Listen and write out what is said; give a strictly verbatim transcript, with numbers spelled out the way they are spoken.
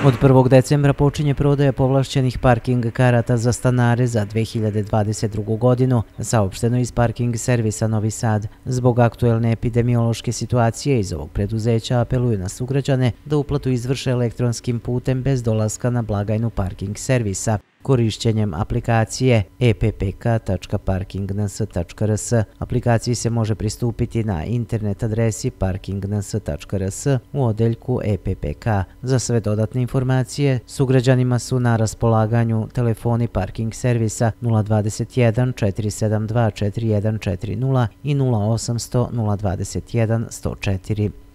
Od prvog decembra počinje prodaja povlašćenih parking karata za stanare za dve hiljade dvadeset drugu godinu, saopšteno iz Parking servisa Novi Sad. Zbog aktuelne epidemiološke situacije iz ovog preduzeća apeluju na sugrađane da uplatu izvrše elektronskim putem bez dolaska na blagajnu Parking servisa, korišćenjem aplikacije e p p k tačka parking n s tačka r s. Aplikaciji se može pristupiti na internet adresi parking n s tačka r s u odeljku e p p k. Za sve dodatne informacije sugrađanima su na raspolaganju telefoni Parking servisa nula dvadeset jedan četiri sedam dva četiri jedan četiri nula i nula osamsto nula dvadeset jedan sto četiri.